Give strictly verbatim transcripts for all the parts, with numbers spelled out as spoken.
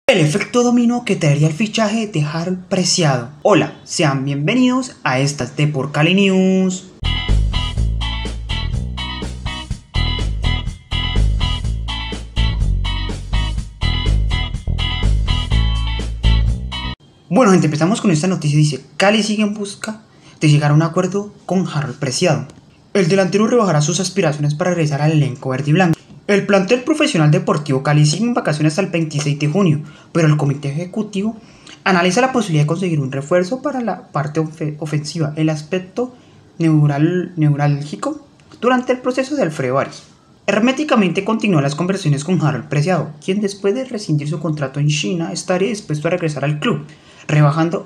El efecto dominó que traería el fichaje de Harold Preciado. Hola, sean bienvenidos a estas de Por Cali News. Bueno gente, empezamos con esta noticia. Dice, Cali sigue en busca de llegar a un acuerdo con Harold Preciado. El delantero rebajará sus aspiraciones para regresar al elenco verde y blanco. El plantel profesional Deportivo Cali sigue en vacaciones hasta el veintiséis de junio, pero el comité ejecutivo analiza la posibilidad de conseguir un refuerzo para la parte of ofensiva, el aspecto neural neurálgico durante el proceso de Alfredo Arias. Herméticamente continúan las conversaciones con Harold Preciado, quien después de rescindir su contrato en China estaría dispuesto a regresar al club, rebajando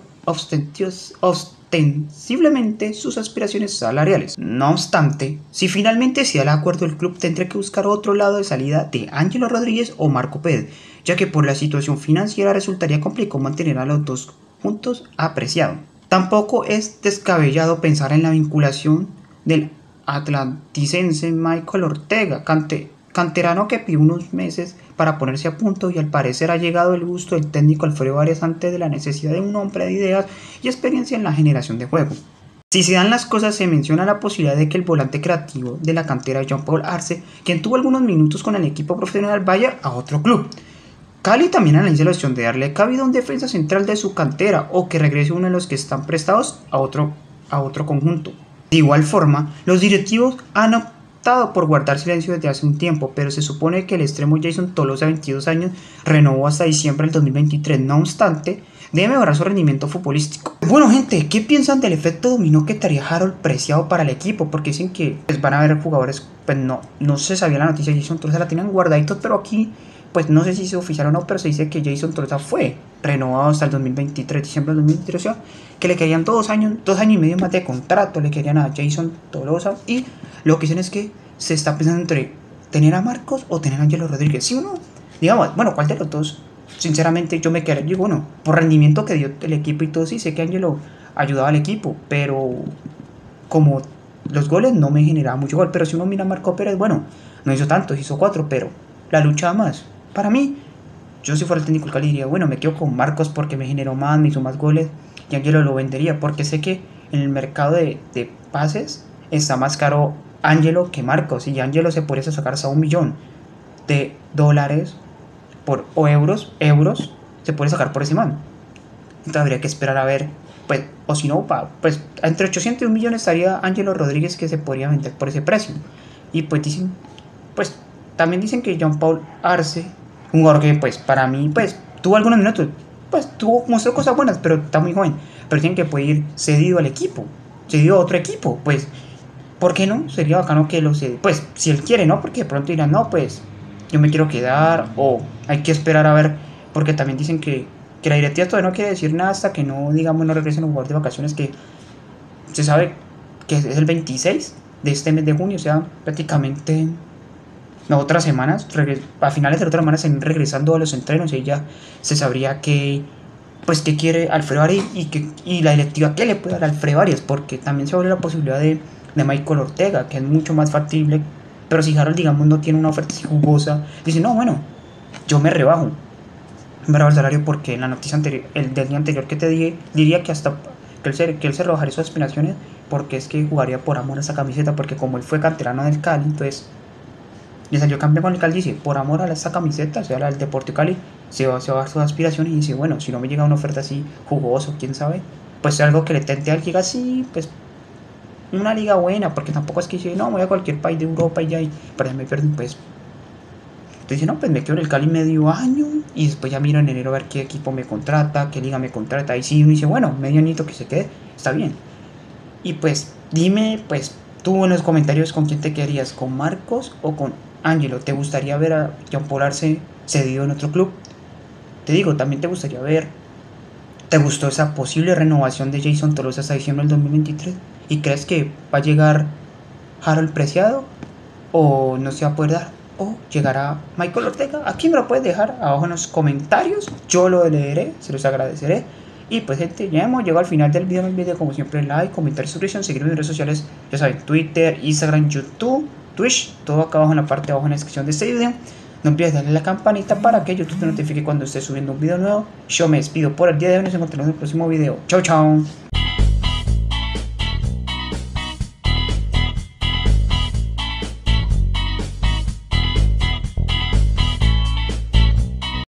ostensiblemente sus aspiraciones salariales. No obstante, si finalmente se da el acuerdo, el club tendrá que buscar otro lado de salida de Ángelo Rodríguez o Marco Pérez, ya que por la situación financiera resultaría complicado mantener a los dos juntos a Preciado. Tampoco es descabellado pensar en la vinculación del atlanticense Michael Ortega, cante, canterano que pidió unos meses para ponerse a punto, y al parecer ha llegado el gusto del técnico Alfredo Arias ante de la necesidad de un hombre de ideas y experiencia en la generación de juego. Si se dan las cosas, se menciona la posibilidad de que el volante creativo de la cantera Jean-Paul Arce, quien tuvo algunos minutos con el equipo profesional, vaya a otro club. Cali también analiza la opción de darle cabida a un defensa central de su cantera o que regrese uno de los que están prestados a otro, a otro conjunto. De igual forma, los directivos han optado por guardar silencio desde hace un tiempo, pero se supone que el extremo Jason Tolosa, veintidós años, renovó hasta diciembre del dos mil veintitrés. No obstante, debe mejorar su rendimiento futbolístico. Bueno gente, ¿qué piensan del efecto dominó que traería Harold Preciado para el equipo? Porque dicen que pues, van a haber jugadores, pues no, no se sabía la noticia, Jason Tolosa la tienen guardaditos, pero aquí pues no sé si se oficial o no, pero se dice que Jason Tolosa fue renovado hasta el dos mil veintitrés, diciembre del dos mil veintitrés, o sea, que le querían dos años, dos años y medio más de contrato, le querían a Jason Tolosa, y lo que dicen es que se está pensando entre tener a Marcos o tener a Ángelo Rodríguez, ¿sí o no? Digamos, bueno, ¿cuál de los dos? Sinceramente yo me quedaría, digo, bueno, por rendimiento que dio el equipo y todo, sí, sé que Ángelo ayudaba al equipo, pero como los goles no me generaba mucho gol, pero si uno mira a Marco Pérez, bueno, no hizo tantos, hizo cuatro, pero la lucha más. Para mí, yo si fuera el técnico del Cali diría, bueno, me quedo con Marcos porque me generó más, me hizo más goles, y Ángelo lo vendería, porque sé que en el mercado de, de pases está más caro Ángelo que Marcos, y Ángelo se podría sacar hasta un millón de dólares por, o euros, euros, se puede sacar por ese man. Entonces habría que esperar a ver, pues, o si no, pa, pues entre ochocientos y un millón estaría Ángelo Rodríguez, que se podría vender por ese precio. Y pues dicen, pues también dicen que Jean-Paul Arce, un jugador que pues para mí pues tuvo algunos minutos, pues tuvo, mostró cosas buenas, pero está muy joven, pero dicen que puede ir cedido al equipo, cedido a otro equipo, pues ¿por qué no? Sería bacano que lo cede, pues si él quiere, ¿no? Porque de pronto dirán, no, pues yo me quiero quedar, o hay que esperar a ver, porque también dicen que, que la directiva todavía no quiere decir nada hasta que no, digamos, no regresen los jugadores de vacaciones, que se sabe que es el veintiséis de este mes de junio, o sea, prácticamente no, otras semanas, a finales de la otra semana se van regresando a los entrenos y ya se sabría que, pues, qué quiere Alfredo Arias y, que, y la directiva qué le puede dar a Alfredo Arias, porque también se abre la posibilidad de, de Michael Ortega, que es mucho más factible, pero si Harold, digamos, no tiene una oferta así jugosa, dice, no, bueno, yo me rebajo, me rebajo el salario, porque en la noticia anterior, el del día anterior que te dije, diría que hasta que él se, que él se rebajaría sus aspiraciones, porque es que jugaría por amor a esa camiseta, porque como él fue canterano del Cali, entonces le salió campeón con el Cali, dice, por amor a esa camiseta, o sea, la del Deportivo Cali, se va, se va a dar sus aspiraciones y dice, bueno, si no me llega una oferta así jugoso, quién sabe, pues algo que le tente al llega así, pues una liga buena, porque tampoco es que dice, no, voy a cualquier país de Europa y ya, y para me pierden, pues, entonces dice, no, pues me quedo en el Cali medio año, y después ya miro en enero a ver qué equipo me contrata, qué liga me contrata, y si uno dice, bueno, medio añito que se quede, está bien, y pues, dime, pues, tú en los comentarios con quién te quedarías, con Marcos o con Ángelo. ¿Te gustaría ver a Jean-Paul Arce cedido en otro club? Te digo, también te gustaría ver, ¿te gustó esa posible renovación de Jason Tolosa hasta diciembre del dos mil veintitrés? ¿Y crees que va a llegar Harold Preciado o no se va a poder dar? ¿O llegará Michael Ortega? Aquí me lo puedes dejar abajo en los comentarios, yo lo leeré, se los agradeceré. Y pues gente, ya hemos llegado al final del video, el video como siempre, like, comentar, suscripción, seguirme en mis redes sociales, ya saben, Twitter, Instagram, YouTube, Twitch, todo acá abajo en la parte de abajo en la descripción de este video. No olvides darle a la campanita para que YouTube te notifique cuando esté subiendo un video nuevo. Yo me despido por el día de hoy, nos encontramos en el próximo video. Chau chau.